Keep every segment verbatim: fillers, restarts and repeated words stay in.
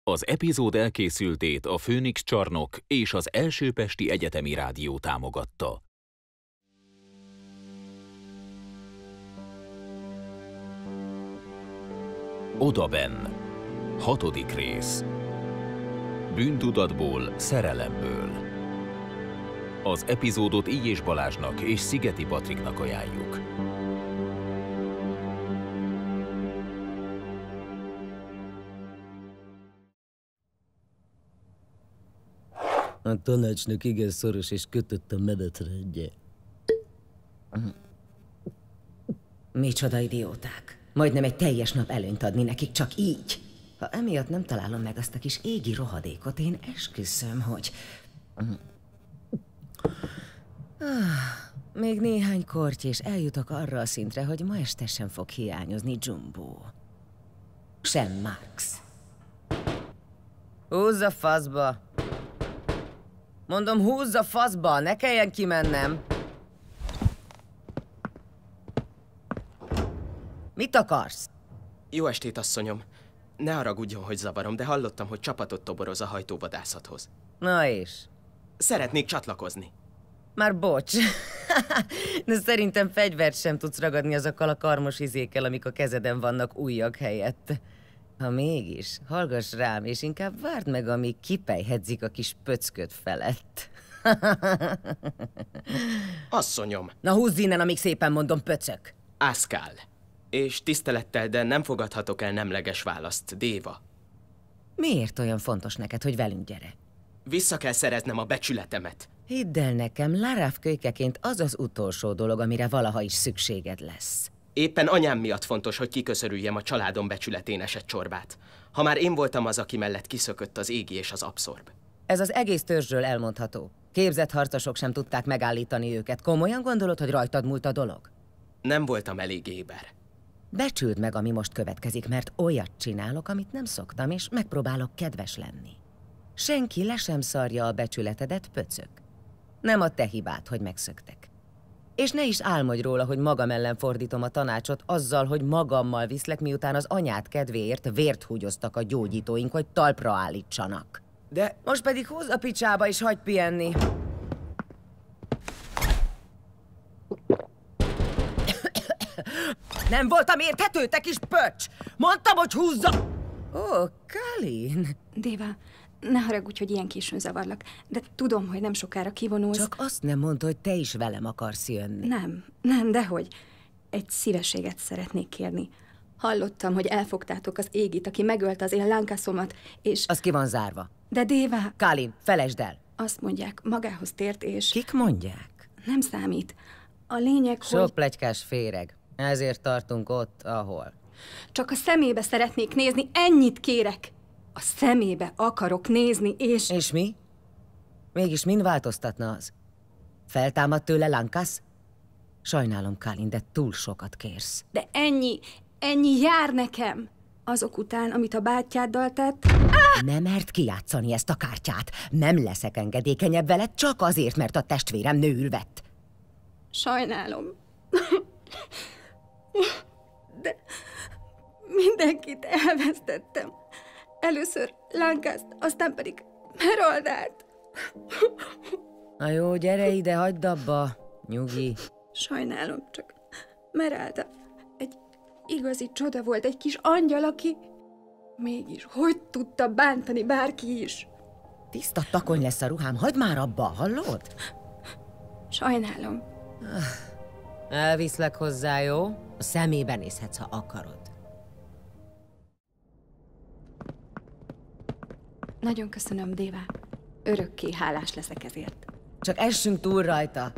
Az epizód elkészültét a Főnix Csarnok és az Első Pesti Egyetemi Rádió támogatta. Odabenn. Hatodik rész. Bűntudatból, szerelemből. Az epizódot Illyés Balázsnak és Szigeti Patriknak ajánljuk. A tanácsnok igen szoros és kötött a menetrendje. Micsoda idióták. Majdnem egy teljes nap előnyt adni nekik, csak így. Ha emiatt nem találom meg azt a kis égi rohadékot, én esküszöm, hogy... Még néhány korty, és eljutok arra a szintre, hogy ma este sem fog hiányozni Jumbo. Sem Max. Húzz a faszba! Mondom, húzz a faszba, ne kelljen kimennem! Mit akarsz? Jó estét, asszonyom. Ne haragudjon, hogy zavarom, de hallottam, hogy csapatot toboroz a hajtóvadászathoz. Na és? Szeretnék csatlakozni. Már bocs. De szerintem fegyvert sem tudsz ragadni azokkal a karmos izékkel, amik a kezeden vannak ujjak helyett. Ha mégis, hallgass rám, és inkább várd meg, amíg kipejhedzik a kis pöcköd felett. Asszonyom. Na húzz innen, amíg szépen mondom, pöcök. Ászkál. És tisztelettel, de nem fogadhatok el nemleges választ, Déva. Miért olyan fontos neked, hogy velünk gyere? Vissza kell szereznem a becsületemet. Hidd el nekem, Laráv kölykeként az az utolsó dolog, amire valaha is szükséged lesz. Éppen anyám miatt fontos, hogy kiköszörüljem a családom becsületén esett csorbát. Ha már én voltam az, aki mellett kiszökött az égi és az abszorb. Ez az egész törzsről elmondható. Képzett harcosok sem tudták megállítani őket. Komolyan gondolod, hogy rajtad múlt a dolog? Nem voltam elég éber. Becsüld meg, ami most következik, mert olyat csinálok, amit nem szoktam, és megpróbálok kedves lenni. Senki le sem szarja a becsületedet, pöcök. Nem a te hibád, hogy megszöktek. És ne is álmodj róla, hogy magam ellen fordítom a tanácsot azzal, hogy magammal viszlek, miután az anyád kedvéért vért húgyoztak a gyógyítóink, hogy talpra állítsanak. De... Most pedig húzz a picsába és hagyj pihenni. Nem voltam érthető, te kis pöcs! Mondtam, hogy húzza! Ó, Kalin! Déva, ne haragudj, hogy ilyen későn zavarlak, de tudom, hogy nem sokára kivonulsz. Csak azt nem mondta, hogy te is velem akarsz jönni. Nem, nem, dehogy. Egy szívességet szeretnék kérni. Hallottam, hogy elfogtátok az égit, aki megölte az én lánkászomat, és... Az ki van zárva. De Déva... Kalin, felejtsd el! Azt mondják, magához tért, és... Kik mondják? Nem számít. A lényeg, Sok hogy... pletykás féreg. Ezért tartunk ott, ahol. Csak a szemébe szeretnék nézni, ennyit kérek. A szemébe akarok nézni, és... És mi? Mégis mind változtatna az? Feltámad tőle Lancasz? Sajnálom, Kalin, de túl sokat kérsz. De ennyi, ennyi jár nekem. Azok után, amit a bátyáddal tett... Ah! Nem mert kijátszani ezt a kártyát. Nem leszek engedékenyebb veled, csak azért, mert a testvérem nőül vett. Sajnálom. De mindenkit elvesztettem. Először Lancaszt, aztán pedig Meroldát. Na jó, gyere ide, hagyd abba. Nyugi. Sajnálom, csak Meralda egy igazi csoda volt, egy kis angyal, aki mégis hogy tudta bántani bárki is. Tiszta takony lesz a ruhám, hagyd már abba, hallod? Sajnálom. Elviszlek hozzá, jó? A szemébe nézhetsz, ha akarod. Nagyon köszönöm, Déva. Örökké hálás leszek ezért. Csak essünk túl rajta.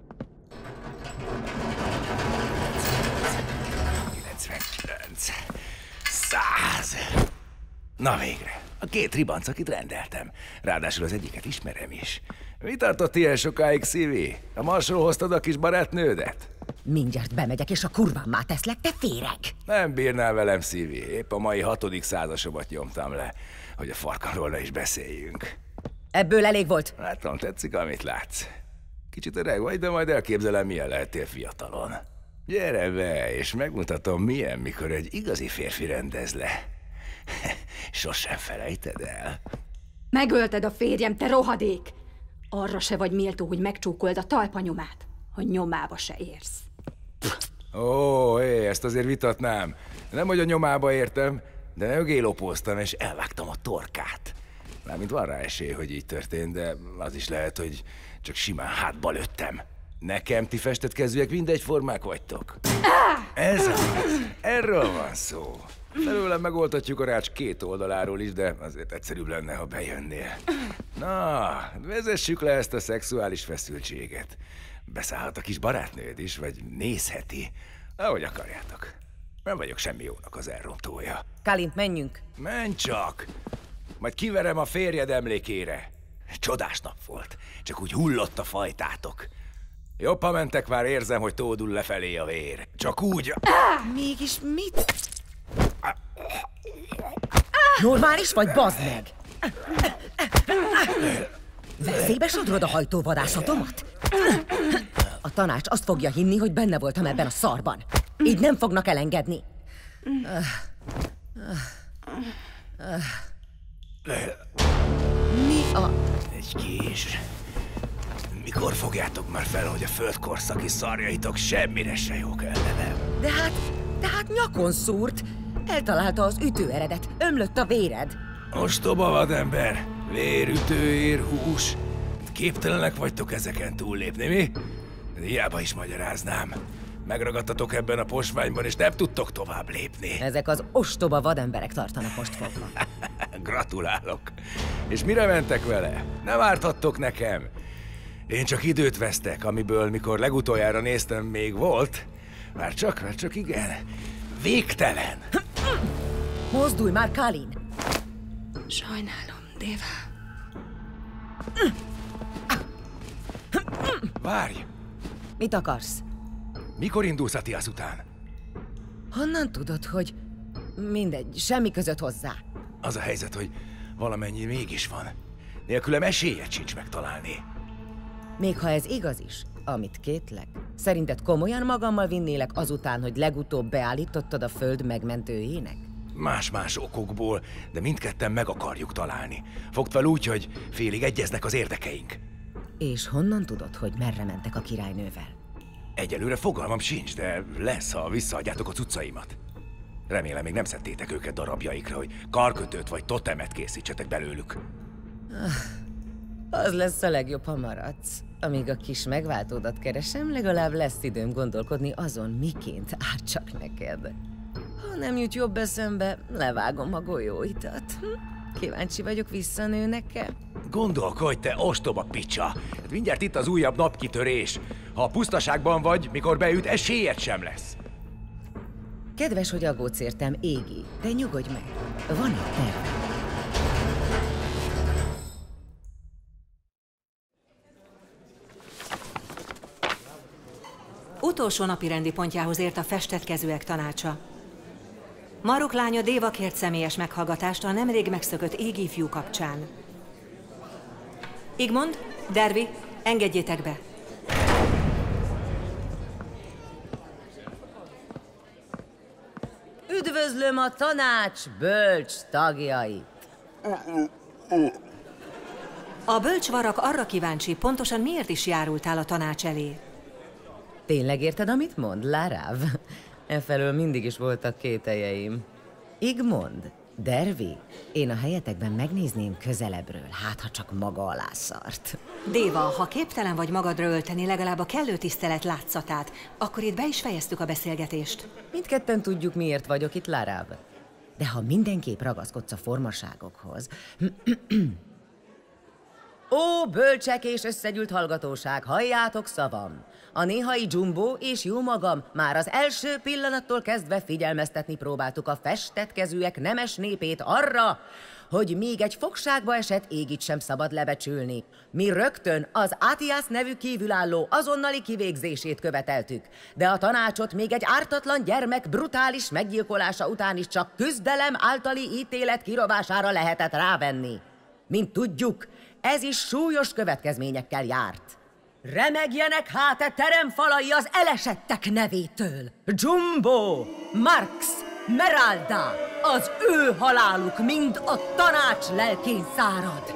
kilencvenkilenc. Száz. Na végre. A két ribanc, akit rendeltem. Ráadásul az egyiket ismerem is. Mi tartott ilyen sokáig, Szívi? A Marsról hoztad a kis barátnődet? Mindjárt bemegyek, és a kurvámmá teszlek, te féreg! Nem bírnál velem, Szívi. Épp a mai hatodik százasomat nyomtam le, hogy a farkamról ne is beszéljünk. Ebből elég volt. Látom, tetszik, amit látsz. Kicsit öreg vagy, de majd elképzelem, milyen lehetél fiatalon. Gyere be, és megmutatom, milyen, mikor egy igazi férfi rendez le. Sosem felejted el. Megölted a férjem, te rohadék! Arra se vagy méltó, hogy megcsókold a talpanyomát, hogy nyomába se érsz. Ó, hé, ezt azért vitatnám. Nem, hogy a nyomába értem, de mögé lopóztam, és elvágtam a torkát. Mármint van rá esély, hogy így történt, de az is lehet, hogy csak simán hátba lőttem. Nekem ti festett kezűek mindegyformák vagytok. Ez az. Erről van szó. Felőlem megoldhatjuk a rács két oldaláról is, de azért egyszerűbb lenne, ha bejönnél. Na, vezessük le ezt a szexuális feszültséget. Beszállhat a kis barátnőd is, vagy nézheti. Ahogy akarjátok. Nem vagyok semmi jónak az elrontója. Kalint, menjünk. Menj csak! Majd kiverem a férjed emlékére. Csodás nap volt. Csak úgy hullott a fajtátok. Jobb, ha mentek, már érzem, hogy tódul lefelé a vér. Csak úgy... Mégis mit? Normális vagy, bazd meg? Veszélybe sodrod a hajtóvadászatomat? A tanács azt fogja hinni, hogy benne voltam ebben a szarban. Így nem fognak elengedni. Mi a... Egy kis... Mikor fogjátok már fel, hogy a földkorszaki szarjaitok semmire se jók ellenem? De hát... de hát nyakon szúrt. Eltalálta az ütőeredet. Ömlött a véred. Ostoba vadember. Vér, ütőér, hús. Képtelenek vagytok ezeken túllépni, mi? Hiába is magyaráznám. Megragadtatok ebben a posványban, és nem tudtok tovább lépni. Ezek az ostoba vademberek tartanak most fogva. Gratulálok. És mire mentek vele? Nem árthattok nekem. Én csak időt vesztek, amiből, mikor legutoljára néztem, még volt. Már csak, már csak igen. Végtelen. Mozdulj már, Kalin! Sajnálom, Déva. Várj! Mit akarsz? Mikor indulsz Atiász után? Honnan tudod, hogy... Mindegy, semmi között hozzá. Az a helyzet, hogy valamennyi mégis van. Nélkülem esélyed sincs megtalálni. Még ha ez igaz is, amit kétlek, szerinted komolyan magammal vinnélek azután, hogy legutóbb beállítottad a föld megmentőjének? Más-más okokból, de mindketten meg akarjuk találni. Fogd fel úgy, hogy félig egyeznek az érdekeink. És honnan tudod, hogy merre mentek a királynővel? Egyelőre fogalmam sincs, de lesz, ha visszaadjátok a cuccaimat. Remélem, még nem szedtétek őket darabjaikra, hogy karkötőt vagy totemet készítsetek belőlük. Az lesz a legjobb, ha maradsz. Amíg a kis megváltódat keresem, legalább lesz időm gondolkodni azon, miként ártsak neked. Ha nem jut jobb eszembe, levágom a golyóitat. Hm? Kíváncsi vagyok, visszanőnek-e? Gondolkodj, te ostoba picsa! Mindjárt itt az újabb napkitörés. Ha a pusztaságban vagy, mikor beüt, esélyed sem lesz. Kedves, hogy aggódsz értem, Égi, de nyugodj meg. Van egy tervem. Utolsó napi rendi pontjához ért a festett kezűek tanácsa. Maruk lánya Déva kért személyes meghallgatást a nemrég megszökött Égi fiú kapcsán. Igmond, Dervi, engedjétek be! Üdvözlöm a tanács bölcs tagjait! A bölcsvarak arra kíváncsi, pontosan miért is járultál a tanács elé? Tényleg érted, amit mond, Láráv? Efelől mindig is voltak kételjeim. Igmond, Dervi, én a helyetekben megnézném közelebbről, hát ha csak maga alá szart. Déva, ha képtelen vagy magadra ölteni legalább a kellő tisztelet látszatát, akkor itt be is fejeztük a beszélgetést. Mindketten tudjuk, miért vagyok itt, Láráv. De ha mindenképp ragaszkodsz a formaságokhoz... Ó, bölcsek és összegyűlt hallgatóság, halljátok szavam! A néhai Jumbo és jó magam már az első pillanattól kezdve figyelmeztetni próbáltuk a festett kezűek nemes népét arra, hogy még egy fogságba esett Égit sem szabad lebecsülni. Mi rögtön az Atiász nevű kívülálló azonnali kivégzését követeltük, de a tanácsot még egy ártatlan gyermek brutális meggyilkolása után is csak küzdelem általi ítélet kirovására lehetett rávenni. Mint tudjuk, ez is súlyos következményekkel járt. Remegjenek hát e teremfalai az elesettek nevétől! Jumbo, Marx, Meralda, Az ő haláluk mind a tanács lelkén szárad.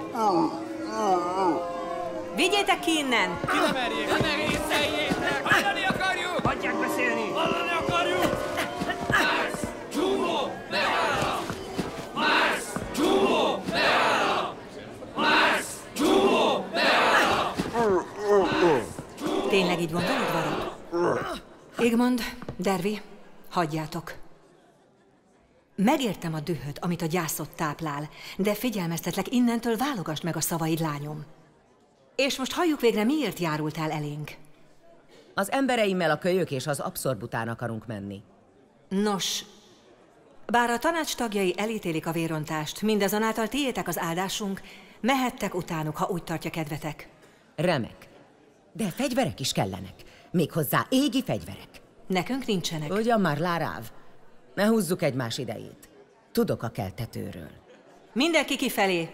Vigyétek ki innen! Ki nem merjék! Ne merészeljétek! Hallani akarjuk! Hagyják beszélni! Hallani akarjuk! Max! Csúvó! Megállja! Max! Csúvó! Megállja! Max! Csúvó! Megállja! Tényleg így gondolod, Varag? Igmond, Dervi, hagyjátok. Megértem a dühöt, amit a gyászod táplál, de figyelmeztetlek, innentől válogasd meg a szavaid, lányom. És most halljuk végre, miért járultál elénk. Az embereimmel a kölyök és az abszorbután akarunk menni. Nos, bár a tanács tagjai elítélik a vérontást, mindazonáltal tiétek az áldásunk, mehettek utánuk, ha úgy tartja kedvetek. Remek. De fegyverek is kellenek. Méghozzá égi fegyverek. Nekünk nincsenek. Ugyan már, Láráv. Ne húzzuk egymás idejét. Tudok a keltetőről. Mindenki kifelé.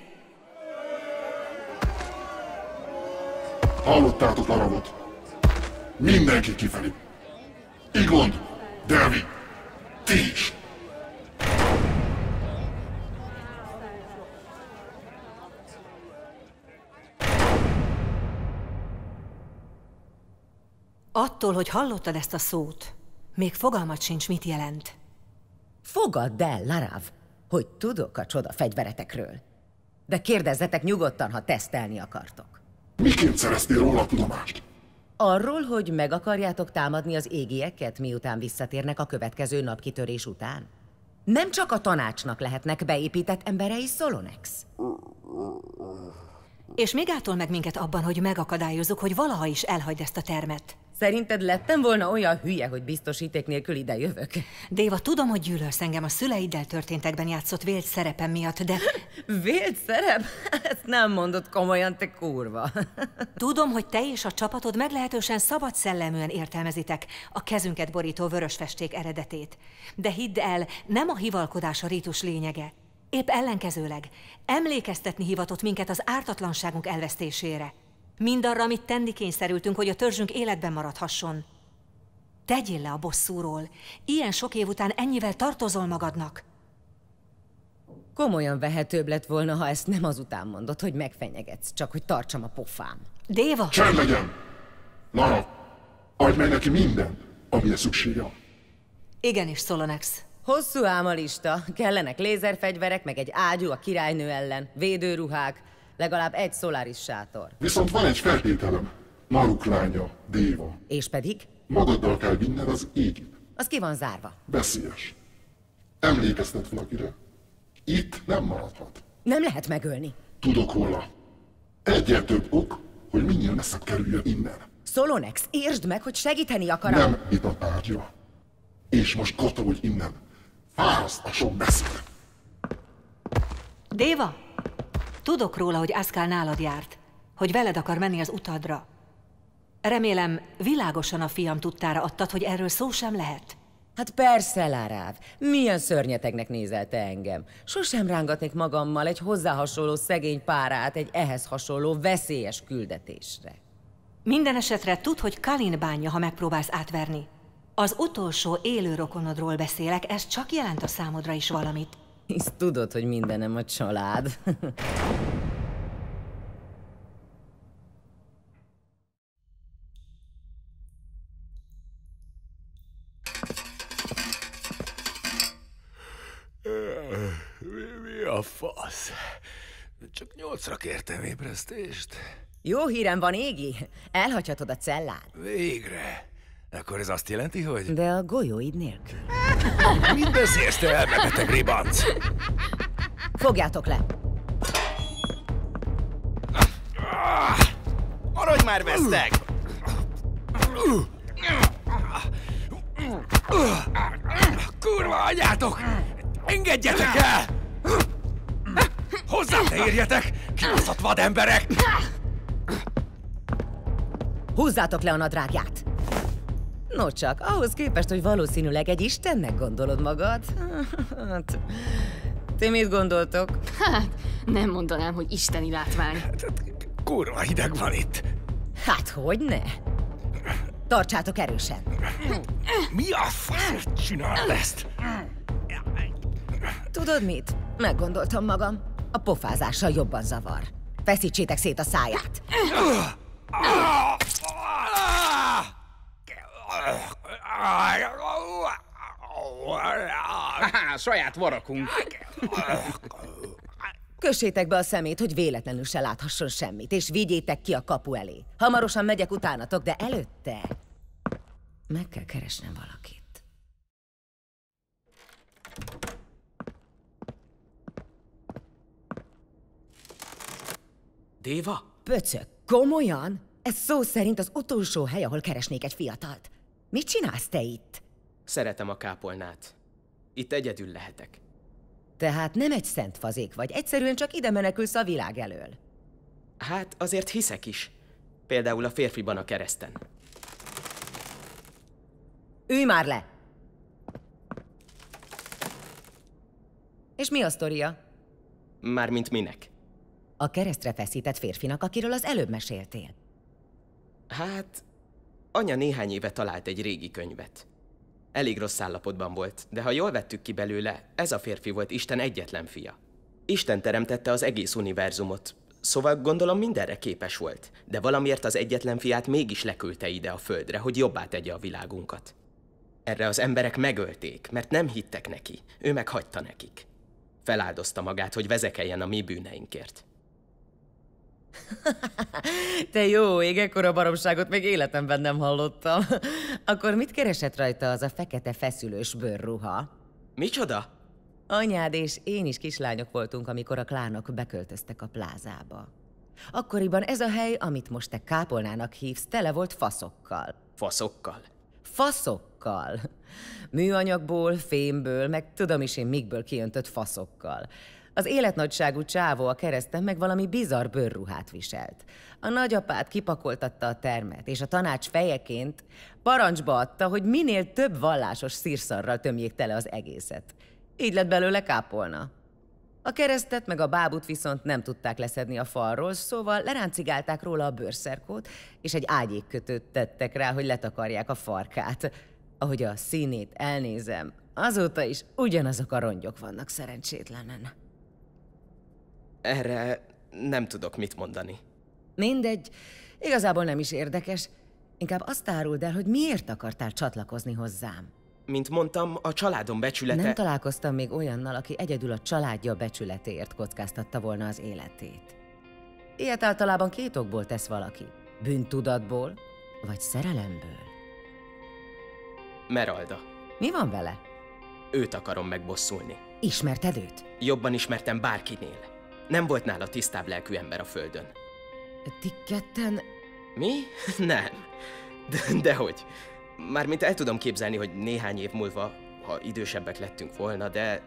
Hallottátok Laravot? Mindenki kifelé. Igmond, Dervi, ti is. Attól, hogy hallottad ezt a szót, még fogalmat sincs, mit jelent. Fogadd el, Láráv, hogy tudok a csoda fegyveretekről. De kérdezzetek nyugodtan, ha tesztelni akartok. Miként szereztél róla tudomást? Arról, hogy meg akarjátok támadni az égieket, miután visszatérnek a következő napkitörés után? Nem csak a tanácsnak lehetnek beépített emberei, Solonex. És még átol meg minket abban, hogy megakadályozzuk, hogy valaha is elhagyd ezt a termet. Szerinted lettem volna olyan hülye, hogy biztosíték nélkül ide jövök? Déva, tudom, hogy gyűlölsz engem a szüleiddel történtekben játszott vélt szerepem miatt, de... Vélt szerep? Ezt nem mondod komolyan, te kurva. Tudom, hogy te és a csapatod meglehetősen szabad szelleműen értelmezitek a kezünket borító vörös festék eredetét. De hidd el, nem a hivalkodás a rítus lényege. Épp ellenkezőleg, emlékeztetni hivatott minket az ártatlanságunk elvesztésére. Mindarra, amit tenni kényszerültünk, hogy a törzsünk életben maradhasson. Tegyél le a bosszúról. Ilyen sok év után ennyivel tartozol magadnak. Komolyan vehetőbb lett volna, ha ezt nem azután mondod, hogy megfenyegetsz, csak hogy tartsam a pofám. Déva! Csend legyen! Lara, adj meg neki minden, amire szüksége van. Igenis, Solonex. Hosszú ám a lista. Kellenek lézerfegyverek, meg egy ágyú a királynő ellen, védőruhák, legalább egy Solaris sátor. Viszont van egy feltételem. Maruk lánya, Déva. És pedig? Magaddal kell vinned az égit. Az ki van zárva. Veszélyes. Emlékeztet valakire. Itt nem maradhat. Nem lehet megölni. Tudok róla. Egyel több ok, hogy minél messzebb kerüljön innen. Solonex, értsd meg, hogy segíteni akarom. Nem itt a tárgya. És most katolj innen. Fáraszt a sok beszéd. Déva! Tudok róla, hogy Aszkál nálad járt, hogy veled akar menni az utadra. Remélem, világosan a fiam tudtára adtad, hogy erről szó sem lehet. Hát persze, Láráv. Milyen szörnyetegnek nézel te engem. Sosem rángatnék magammal egy hozzá hasonló szegény párát egy ehhez hasonló veszélyes küldetésre. Minden esetre tudd, hogy Kalin bánja, ha megpróbálsz átverni. Az utolsó élő rokonodról beszélek, ez csak jelent a számodra is valamit. Hisz tudod, hogy mindenem a család. Mi, mi a fasz? Csak nyolcra kértem ébresztést. Jó hírem van, Égi. Elhagyhatod a cellát. Végre. Akkor ez azt jelenti, hogy... De a golyóid nélkül. Mit beszélsz, te elmebeteg ribanc? Fogjátok le! Maradj már, veszteg! Kurva anyátok! Engedjetek el! Hozzám ne érjetek! Kibaszott vademberek! Húzzátok le a nadrágját! No csak, ahhoz képest, hogy valószínűleg egy istennek gondolod magad. Hát, ti mit gondoltok? Hát, nem mondanám, hogy isteni látvány. Kurva hideg van itt. Hát, hogyne? Tartsátok erősen. Mi a fasz csinálod ezt? Tudod mit? Meggondoltam magam. A pofázással jobban zavar. Feszítsétek szét a száját. Haha, saját varakunk. Kössétek be a szemét, hogy véletlenül se láthasson semmit, és vigyétek ki a kapu elé. Hamarosan megyek utánatok, de előtte meg kell keresnem valakit. Déva? Pöcök, komolyan? Ez szó szerint az utolsó hely, ahol keresnék egy fiatalt. Mit csinálsz te itt? Szeretem a kápolnát. Itt egyedül lehetek. Tehát nem egy szent fazék vagy, egyszerűen csak ide menekülsz a világ elől. Hát azért hiszek is. Például a férfiban a kereszten. Ülj már le! És mi a sztoria? Mármint minek? A keresztre feszített férfinak, akiről az előbb meséltél. Hát, anya néhány éve talált egy régi könyvet. Elég rossz állapotban volt, de ha jól vettük ki belőle, ez a férfi volt Isten egyetlen fia. Isten teremtette az egész univerzumot, szóval gondolom mindenre képes volt, de valamiért az egyetlen fiát mégis leküldte ide a földre, hogy jobbá tegye a világunkat. Erre az emberek megölték, mert nem hittek neki, ő meg hagyta nekik. Feláldozta magát, hogy vezekeljen a mi bűneinkért. Te jó ég, ekkora baromságot még életemben nem hallottam. Akkor mit keresett rajta az a fekete feszülős bőrruha? Micsoda? Anyád és én is kislányok voltunk, amikor a klánok beköltöztek a plázába. Akkoriban ez a hely, amit most te kápolnának hívsz, tele volt faszokkal. Faszokkal? Faszokkal. Műanyagból, fémből, meg tudom is én mikből kiöntött faszokkal. Az életnagyságú csávó a kereszten meg valami bizarr bőrruhát viselt. A nagyapát kipakoltatta a termet, és a tanács fejeként parancsba adta, hogy minél több vallásos szírszarral tömjék tele az egészet. Így lett belőle kápolna. A keresztet meg a bábut viszont nem tudták leszedni a falról, szóval leráncigálták róla a bőrszerkót, és egy ágyékkötőt tettek rá, hogy letakarják a farkát. Ahogy a színét elnézem, azóta is ugyanazok a rongyok vannak szerencsétlenen. Erre nem tudok mit mondani. Mindegy, igazából nem is érdekes. Inkább azt áruld el, hogy miért akartál csatlakozni hozzám. Mint mondtam, a családom becsülete... Nem találkoztam még olyannal, aki egyedül a családja becsületéért kockáztatta volna az életét. Ilyet általában két okból tesz valaki. Bűntudatból, vagy szerelemből. Meralda. Mi van vele? Őt akarom megbosszulni. Ismerted őt? Jobban ismertem bárkinél. Nem volt nála tisztább lelkű ember a földön. Ti ketten... Mi? Nem. De, dehogy. Mármint el tudom képzelni, hogy néhány év múlva, ha idősebbek lettünk volna, de...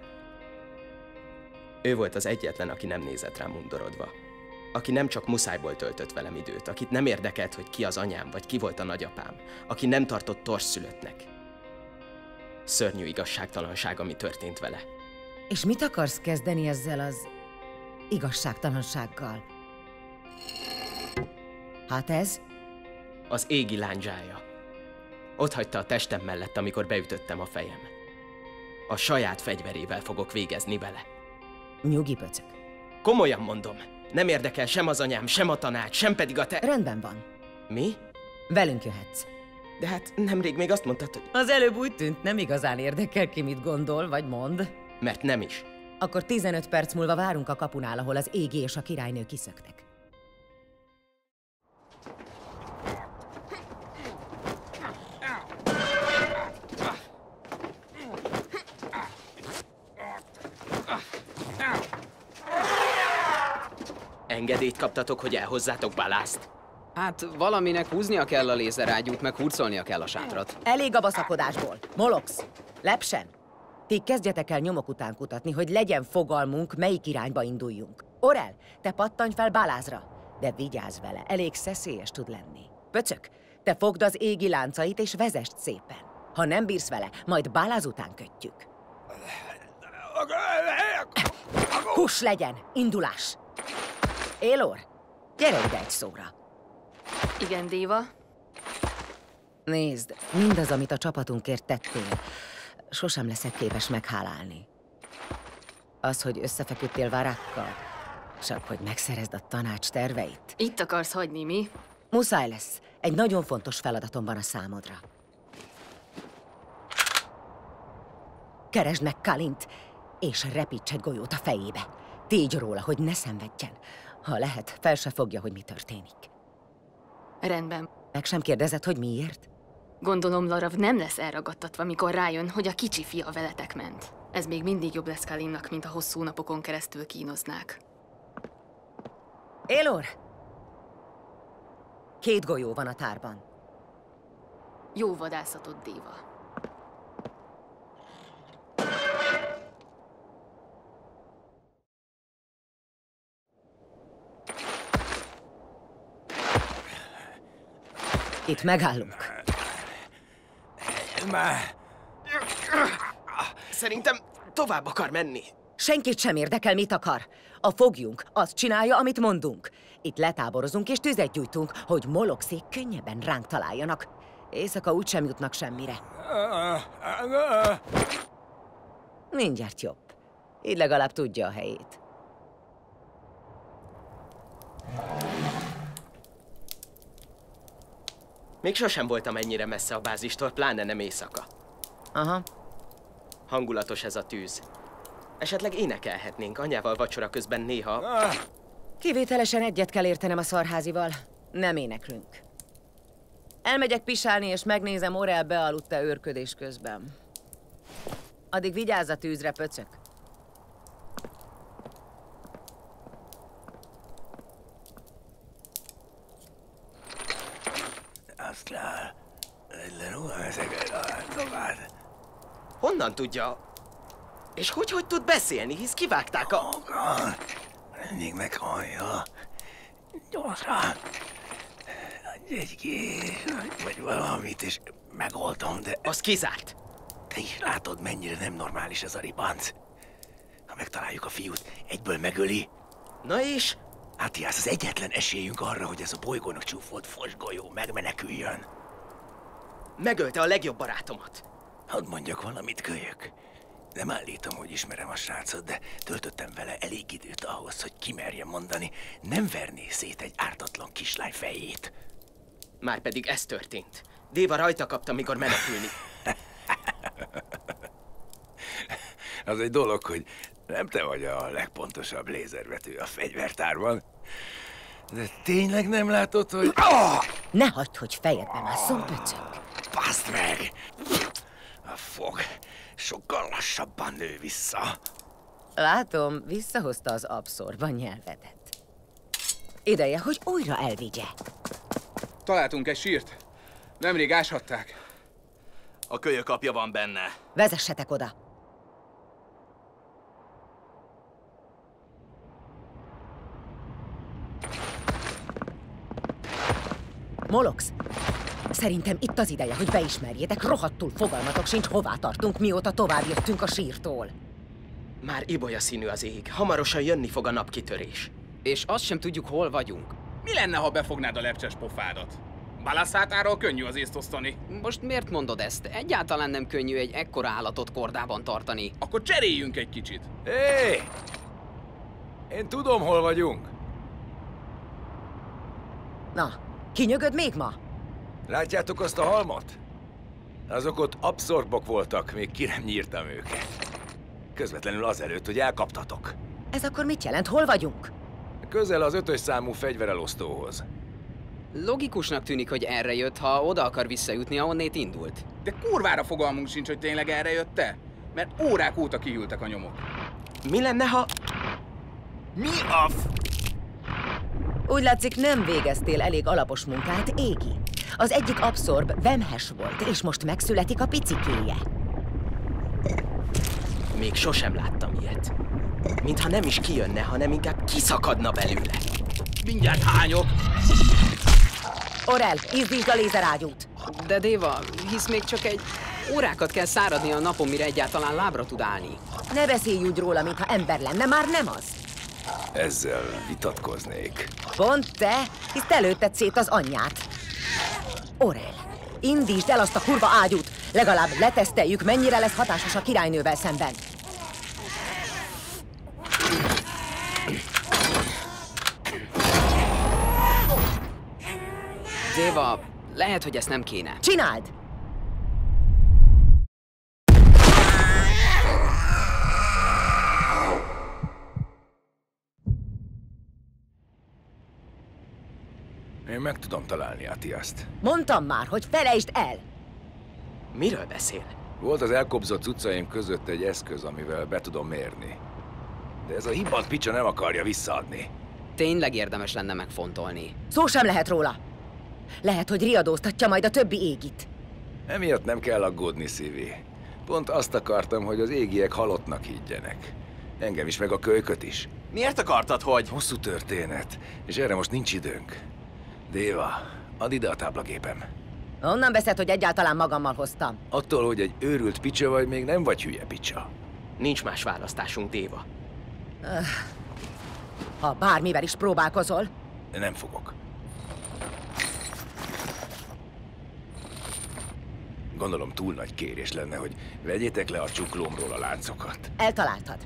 Ő volt az egyetlen, aki nem nézett rám undorodva. Aki nem csak muszájból töltött velem időt, akit nem érdekelt, hogy ki az anyám, vagy ki volt a nagyapám, aki nem tartott torsszülöttnek. Szörnyű igazságtalanság, ami történt vele. És mit akarsz kezdeni ezzel az igazságtalansággal? Hát ez? Az égi lándzsája. Ott hagyta a testem mellett, amikor beütöttem a fejem. A saját fegyverével fogok végezni vele. Nyugi, pöcök. Komolyan mondom. Nem érdekel sem az anyám, sem a tanács, sem pedig a te... Rendben van. Mi? Velünk jöhetsz. De hát nemrég még azt mondtad, hogy... Az előbb úgy tűnt, nem igazán érdekel ki, mit gondol, vagy mond. Mert nem is. Akkor tizenöt perc múlva várunk a kapunál, ahol az égi és a királynő kiszöktek. Engedélyt kaptatok, hogy elhozzátok Balászt? Hát valaminek húznia kell a lézerágyút, meg hurcolnia kell a sátrat. Elég a baszakodásból. Molox, Lepsen, ti kezdjetek el nyomok után kutatni, hogy legyen fogalmunk, melyik irányba induljunk. Orel, te pattanj fel Balázra, de vigyázz vele, elég szeszélyes tud lenni. Pöcök, te fogd az égi láncait és vezest szépen. Ha nem bírsz vele, majd Baláz után kötjük. Hús legyen, indulás! Élor, gyere ide egy szóra. Igen, Déva. Nézd, mindaz, amit a csapatunkért tettél, sosem leszek képes meghálálni. Az, hogy összefeküdtél Varákkal? Csak hogy megszerezd a tanács terveit? Itt akarsz hagyni, mi? Muszáj lesz. Egy nagyon fontos feladatom van a számodra. Keresd meg Kalint, és repíts egy golyót a fejébe. Tégy róla, hogy ne szenvedjen. Ha lehet, fel se fogja, hogy mi történik. Rendben. Meg sem kérdezed, hogy miért? Gondolom Larav nem lesz elragadtatva, mikor rájön, hogy a kicsi fia veletek ment. Ez még mindig jobb lesz Kalinnak, mint a hosszú napokon keresztül kínoznák. Élor! Két golyó van a tárban. Jó vadászatot, Déva. Itt megállunk. Már... Szerintem tovább akar menni. Senkit sem érdekel, mit akar. A foglyunk azt csinálja, amit mondunk. Itt letáborozunk és tüzet gyújtunk, hogy moloxék könnyebben ránk találjanak. Éjszaka úgysem jutnak semmire. Mindjárt jobb. Így legalább tudja a helyét. Még sosem voltam ennyire messze a bázistól, pláne nem éjszaka. Aha. Hangulatos ez a tűz. Esetleg énekelhetnénk anyával vacsora közben néha. Kivételesen egyet kell értenem a szarházival. Nem éneklünk. Elmegyek pisálni, és megnézem, Orel bealudt-e őrködés közben. Addig vigyázz a tűzre, pöcök. Aztán... tovább. Honnan tudja? És hogy, hogy tud beszélni, hisz kivágták a... Maga, mindig meghallja. Gyorsan. Egy gép, vagy valamit, és megoldom, de... Az kizárt. Te is látod, mennyire nem normális ez a ribanc. Ha megtaláljuk a fiút, egyből megöli. Na és? Átjász, az egyetlen esélyünk arra, hogy ez a bolygónak csúfolt fosgolyó megmeneküljön. Megölte a legjobb barátomat. Hadd mondjak valamit, kölyök. Nem állítom, hogy ismerem a srácot, de töltöttem vele elég időt ahhoz, hogy kimerjem mondani, nem verné szét egy ártatlan kislány fejét. Márpedig ez történt. Déva rajta kapta, mikor menekülni. Az egy dolog, hogy nem te vagy a legpontosabb lézervető a fegyvertárban. De tényleg nem látod, hogy... Oh! Ne hagyd, hogy fejedbe másszon, pöcök. Baszd meg! A fog sokkal lassabban nő vissza. Látom, visszahozta az abszorba nyelvedet. Ideje, hogy újra elvigye. Találtunk egy sírt. Nemrég áshatták. A kölyök apja van benne. Vezessetek oda. Molox, szerintem itt az ideje, hogy beismerjétek, rohadtul fogalmatok sincs, hová tartunk, mióta tovább jöttünk a sírtól. Már ibolya színű az ég, hamarosan jönni fog a napkitörés. És azt sem tudjuk, hol vagyunk. Mi lenne, ha befognád a lepcses pofádat? Balasszátáról könnyű az észt osztani. Most miért mondod ezt? Egyáltalán nem könnyű egy ekkora állatot kordában tartani. Akkor cseréljünk egy kicsit. Hé! Hey! Én tudom, hol vagyunk. Na, kinyögöd még ma? Látjátok azt a halmot? Azok ott abszorbok voltak, még ki nem nyírtam őket. Közvetlenül azelőtt, hogy elkaptatok. Ez akkor mit jelent? Hol vagyunk? Közel az ötös számú fegyverelosztóhoz. Logikusnak tűnik, hogy erre jött, ha oda akar visszajutni, ahonnét indult. De kurvára fogalmunk sincs, hogy tényleg erre jött-e? Mert órák óta kihűltek a nyomok. Mi lenne, ha... Mi a f... Úgy látszik, nem végeztél elég alapos munkát, Égi. Az egyik abszorb vemhes volt, és most megszületik a picikéje. Még sosem láttam ilyet. Mintha nem is kijönne, hanem inkább kiszakadna belőle. Mindjárt hányok! Orel, izdítsd a lézerágyút! De Déva, hisz még csak egy... órákat kell száradni a napon, mire egyáltalán lábra tud állni. Ne beszélj úgy róla, mintha ember lenne, már nem az. Ezzel vitatkoznék. Pont te, hisz te lőtted szét az anyját. Orel, indítsd el azt a kurva ágyút, legalább leteszteljük, mennyire lesz hatásos a királynővel szemben. Déva, lehet, hogy ezt nem kéne. Csináld! Én meg tudom találni Atiaszt. Mondtam már, hogy felejtsd el! Miről beszél? Volt az elkobzott cuccaim között egy eszköz, amivel be tudom mérni. De ez a hibant picsa nem akarja visszaadni. Tényleg érdemes lenne megfontolni. Szó sem lehet róla. Lehet, hogy riadóztatja majd a többi égit. Emiatt nem kell aggódni, Szívi. Pont azt akartam, hogy az égiek halottnak higgyenek. Engem is, meg a kölyköt is. Miért akartad, hogy... Hosszú történet, és erre most nincs időnk. Déva, add ide a táblagépem. Honnan veszed, hogy egyáltalán magammal hoztam? Attól, hogy egy őrült picsa vagy, még nem vagy hülye picsa. Nincs más választásunk, Déva. Ha bármivel is próbálkozol... Nem fogok. Gondolom túl nagy kérés lenne, hogy vegyétek le a csuklómról a láncokat. Eltaláltad.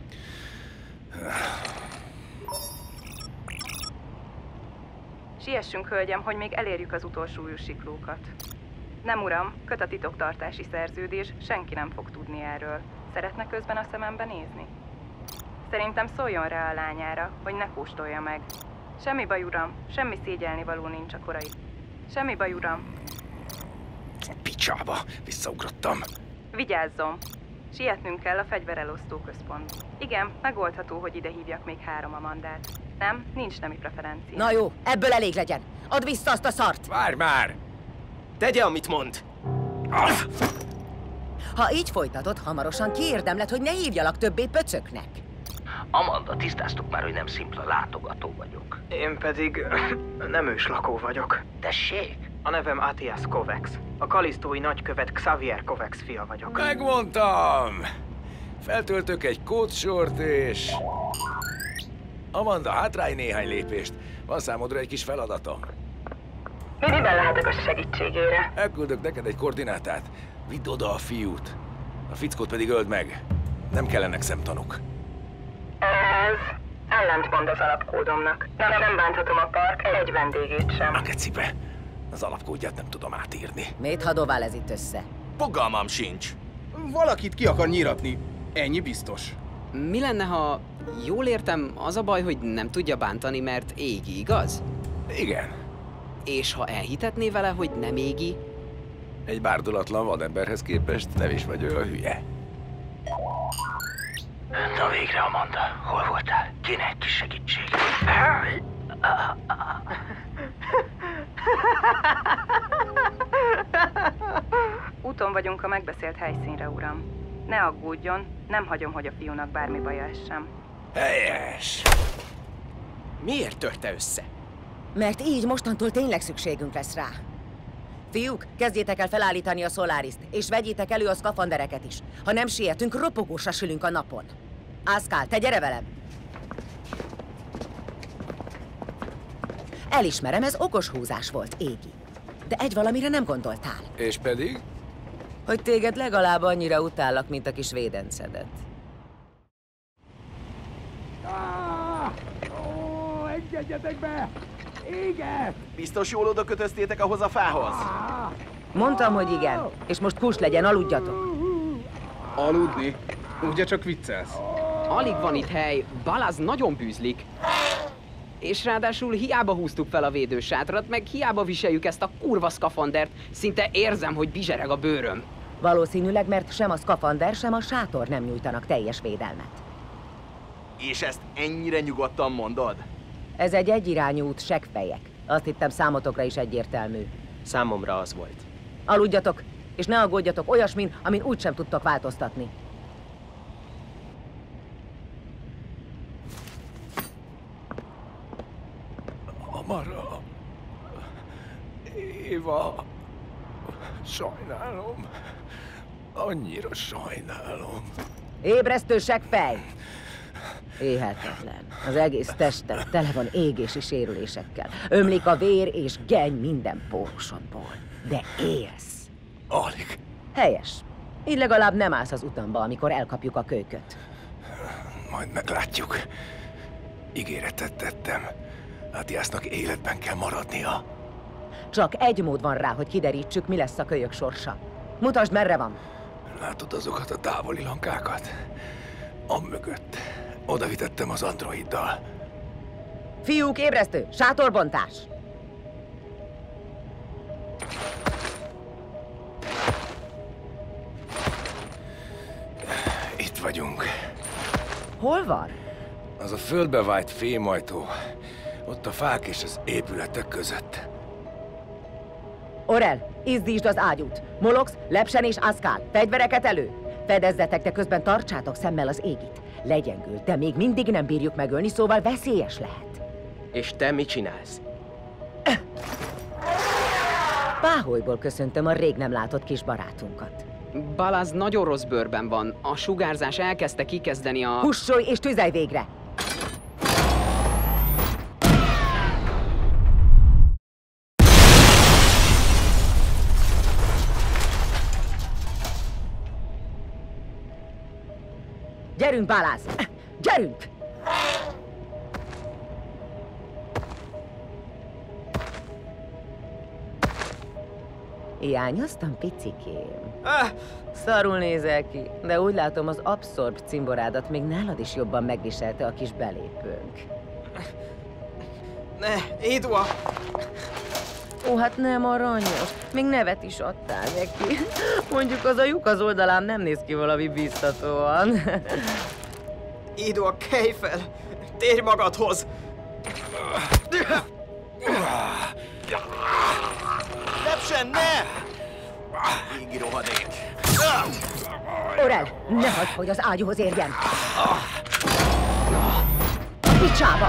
Siessünk, hölgyem, hogy még elérjük az utolsó űrsiklókat. Nem, uram, köt a titoktartási szerződés, senki nem fog tudni erről. Szeretne közben a szemembe nézni? Szerintem szóljon rá a lányára, hogy ne kóstolja meg. Semmi baj, uram, semmi szégyelnivaló nincs a korai. Semmi baj, uram. Picsába, visszaugrottam. Vigyázzon! Sietnünk kell a fegyverelosztó központ. Igen, megoldható, hogy ide hívjak még három Amandát. Nem, nincs nemi preferencia. Na jó, ebből elég legyen. Add vissza azt a szart! Várj már! Tegye, amit mond! Ah! Ha így folytatod, hamarosan kiérdemled, hogy ne hívjalak többé pöcöknek. Amanda, tisztáztuk már, hogy nem szimpla látogató vagyok. Én pedig nem őslakó vagyok. Tessék? A nevem Atias Kovacs. A kalisztói nagykövet Xavier Kovacs fia vagyok. Megmondtam! Feltöltök egy kódsort és... Amanda, hátrálj néhány lépést. Van számodra egy kis feladatom. Miben lehetek a segítségére? Elküldök neked egy koordinátát. Vidd oda a fiút. A fickót pedig öld meg. Nem kellenek szemtanúk. Ez ellentmond az alapkódomnak. Nem, nem bánthatom a park egy vendégét sem. A kecibe. Az alapkódját nem tudom átírni. Miért hadovál ez itt össze? Fogalmam sincs. Valakit ki akar nyiratni. Ennyi biztos. Mi lenne, ha jól értem, az a baj, hogy nem tudja bántani, mert égi, igaz? Igen. És ha elhitetné vele, hogy nem égi? Egy bárdulatlan vademberhez képest nem is vagy olyan hülye. Na végre, Amanda. Hol voltál? Kéne egy kis segítség. Úton vagyunk a megbeszélt helyszínre, uram. Ne aggódjon, nem hagyom, hogy a fiúnak bármi baja essem. Helyes! Miért törte össze? Mert így mostantól tényleg szükségünk lesz rá. Fiúk, kezdjétek el felállítani a Solariszt, és vegyétek elő a szkafandereket is. Ha nem sietünk, ropogósra sülünk a napon. Ászkál, te gyere velem! Elismerem, ez okos húzás volt, Égi. De egy valamire nem gondoltál. És pedig? Hogy téged legalább annyira utállak, mint a kis védencedet. Ah! Ó, engedjetek be! Éget! Biztos jól oda kötöztétek ahhoz a fához? Mondtam, hogy igen. És most kus legyen, aludjatok. Aludni? Ugye csak viccelsz? Alig van itt hely, Balázs nagyon bűzlik. És ráadásul hiába húztuk fel a védősátrat, meg hiába viseljük ezt a kurva szkafandert, szinte érzem, hogy bizsereg a bőröm. Valószínűleg, mert sem a szkafander, sem a sátor nem nyújtanak teljes védelmet. És ezt ennyire nyugodtan mondod? Ez egy egyirányú út, seggfejek. Azt hittem számotokra is egyértelmű. Számomra az volt. Aludjatok, és ne aggódjatok olyasmin, amin úgysem tudtok változtatni. Amara... Éva... Sajnálom. Annyira sajnálom. Ébresztő seggfej! Éhetetlen. Az egész testem tele van égési sérülésekkel. Ömlik a vér és geny minden pórusodból. De élsz. Alig. Helyes. Így legalább nem állsz az utamba, amikor elkapjuk a kölyköt. Majd meglátjuk. Ígéretet tettem. Atiasnak életben kell maradnia. Csak egy mód van rá, hogy kiderítsük, mi lesz a kölyök sorsa. Mutasd, merre van. Látod azokat a távoli lankákat? Amögött. Oda vitettem az androiddal. Fiúk, ébresztő! Sátorbontás! Itt vagyunk. Hol van? Az a földbe vájt fémajtó. Ott a fák és az épületek között. Orel, izdítsd az ágyút. Molox, Lepsen és Aszkál, fegyvereket elő! Fedezzetek, de közben tartsátok szemmel az égit. Legyengült, de még mindig nem bírjuk megölni, szóval veszélyes lehet. És te mit csinálsz? Páholyból köszöntöm a rég nem látott kis barátunkat. Balázs nagyon rossz bőrben van. A sugárzás elkezdte kikezdeni a... Hussolj és tüzelj végre! Gyerünk, Balázs! Gyerünk! Hiányoztam, picikém? Ah, szarul nézel ki, de úgy látom, az abszorb cimborádat még nálad is jobban megviselte a kis belépőnk. Ne, Édua! Ó, hát nem aranyos. Még nevet is adtál neki. Mondjuk az a lyuk az oldalán nem néz ki valami biztatóan. Édua, kelj fel! Térj magadhoz! Lepsen, ne! Égi rohadék! Orel, ne hagyd, hogy az ágyúhoz érjen! Picsába!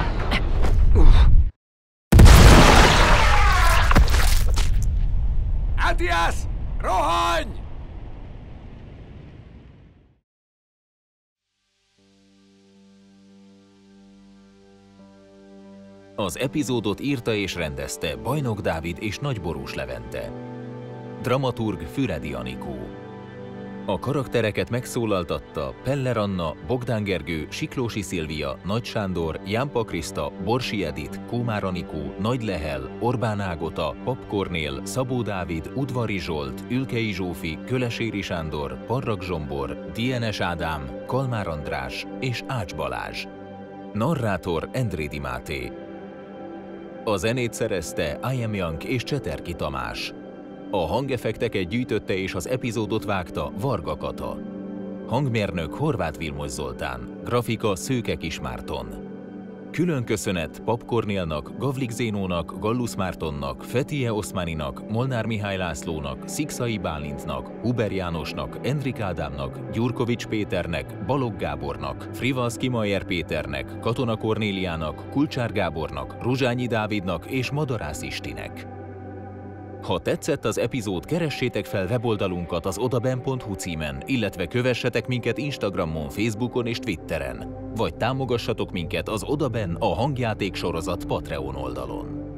Atias! Rohanj! Az epizódot írta és rendezte Bajnok Dávid és Nagyborús Levente. Dramaturg Füredi Anikó. A karaktereket megszólaltatta Peller Anna, Bogdán Gergő, Siklósi Szilvia, Nagy Sándor, Jámpa Kriszta, Borsi Edit, Kómár Anikó, Nagy Lehel, Orbán Ágota, Pap Kornél, Szabó Dávid, Udvari Zsolt, Ülkei Zsófi, Köleséri Sándor, Parrak Zsombor, Dienes Ádám, Kalmár András és Ács Balázs. Narrátor Endrédi Máté. A zenét szerezte I Am Young és Cseterki Tamás. A hangeffekteket gyűjtötte és az epizódot vágta Varga Kata. Hangmérnök Horváth Vilmos Zoltán, grafika Szőke Kismárton. Külön köszönet Pap Kornélnak, Gavlik Zénónak, Gallus Mártonnak, Fetije Oszmáninak, Molnár Mihály Lászlónak, Szikszai Bálintnak, Huber Jánosnak, Endrik Ádámnak, Gyurkovics Péternek, Balogh Gábornak, Frivalszki Mayer Péternek, Katona Kornéliának, Kulcsár Gábornak, Ruzsányi Dávidnak és Madarász Istinek. Ha tetszett az epizód, keressétek fel weboldalunkat az odaben pont hu címen, illetve kövessetek minket Instagramon, Facebookon és Twitteren, vagy támogassatok minket az Odaben a hangjáték sorozat Patreon oldalon.